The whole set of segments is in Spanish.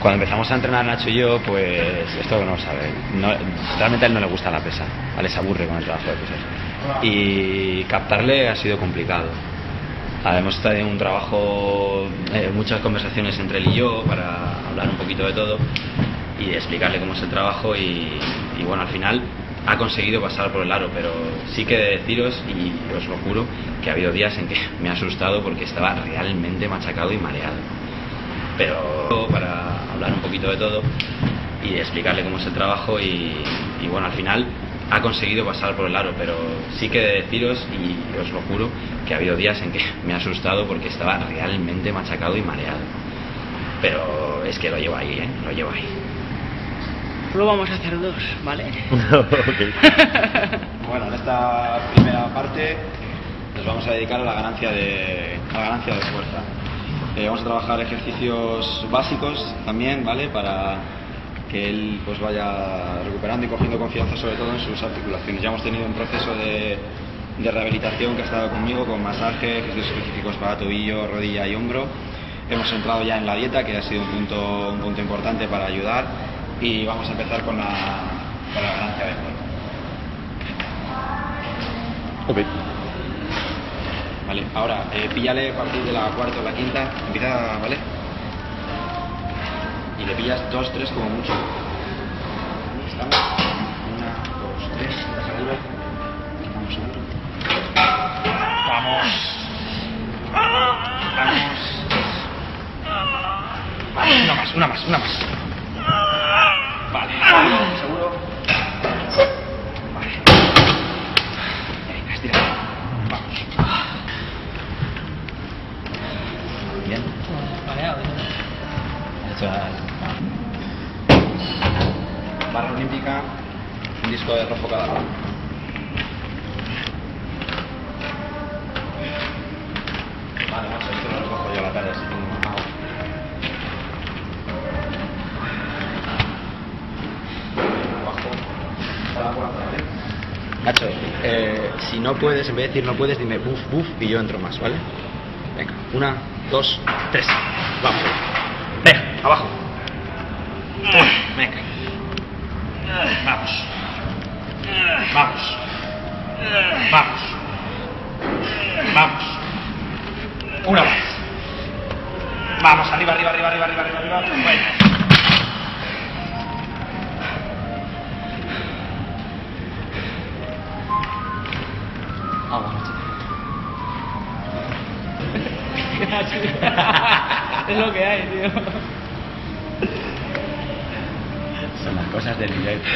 Cuando empezamos a entrenar Nacho y yo, pues esto no lo sabe. Realmente a él no le gusta la pesa, ¿vale? Se aburre con el trabajo de pesas. Y captarle ha sido complicado. Hemos tenido un trabajo, muchas conversaciones entre él y yo para hablar un poquito de todo y explicarle cómo es el trabajo y bueno, al final ha conseguido pasar por el aro, pero sí que he de deciros, y os lo juro, que ha habido días en que me ha asustado porque estaba realmente machacado y mareado. Pero para hablar un poquito de todo y explicarle cómo es el trabajo y bueno, al final ha conseguido pasar por el aro, pero sí que he de deciros, y os lo juro, que ha habido días en que me ha asustado porque estaba realmente machacado y mareado. Pero es que lo llevo ahí, lo llevo ahí. Solo vamos a hacer dos, ¿vale? Okay. Bueno, en esta primera parte nos vamos a dedicar a la ganancia de fuerza. Vamos a trabajar ejercicios básicos también, ¿vale? Para que él pues vaya recuperando y cogiendo confianza, sobre todo en sus articulaciones. Ya hemos tenido un proceso de rehabilitación que ha estado conmigo, con masaje, ejercicios específicos para tobillo, rodilla y hombro. Hemos entrado ya en la dieta, que ha sido un punto importante para ayudar, y vamos a empezar con la ganancia de fuerza. Ok. Vale, ahora píllale a partir de la cuarta o la quinta, empieza, ¿vale? Y le pillas 2, 3 como mucho. Estamos. 1, 2, 3, estás arriba. Vamos. Vamos. Una más. Vale, seguro. Vale. Venga, estira. Vamos. Bien. Mareado, Barra olímpica, un disco de rojo cada lado. Vale, macho, esto lo recojo yo a la tarde, así tengo más agua. Abajo, para la puerta, ¿vale? Nacho, si no puedes, en vez de decir no puedes, dime buf, y yo entro más, ¿vale? Venga, 1, 2, 3, vamos. Venga, abajo. Venga. Vamos. Una más. Vamos, arriba. Bueno. Vamos, Nacho. Es lo que hay, tío. Son las cosas del directo.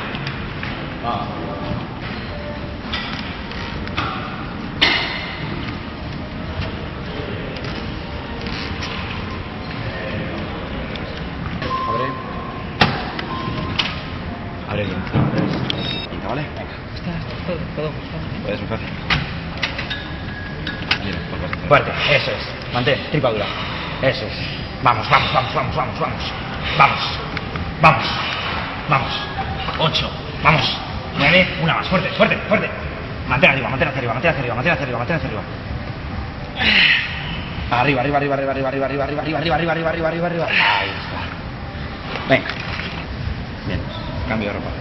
Abre bien. Venga, ¿vale? Venga. Todo. Puedes muy fácil. Fuerte, eso es. Mantén, tripa dura. Eso es. Vamos. 8. Vamos. 9. Una más. Fuerte. Mantén arriba. Arriba. Ahí está. Venga. Bien. Cambio de ropa.